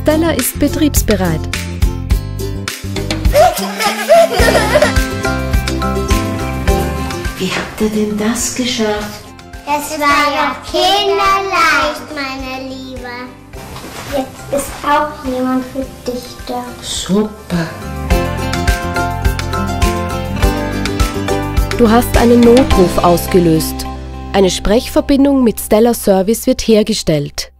Stella ist betriebsbereit. Wie habt ihr denn das geschafft? Das war ja kinderleicht, meine Liebe. Jetzt ist auch jemand für dich da. Super. Du hast einen Notruf ausgelöst. Eine Sprechverbindung mit Stella Service wird hergestellt.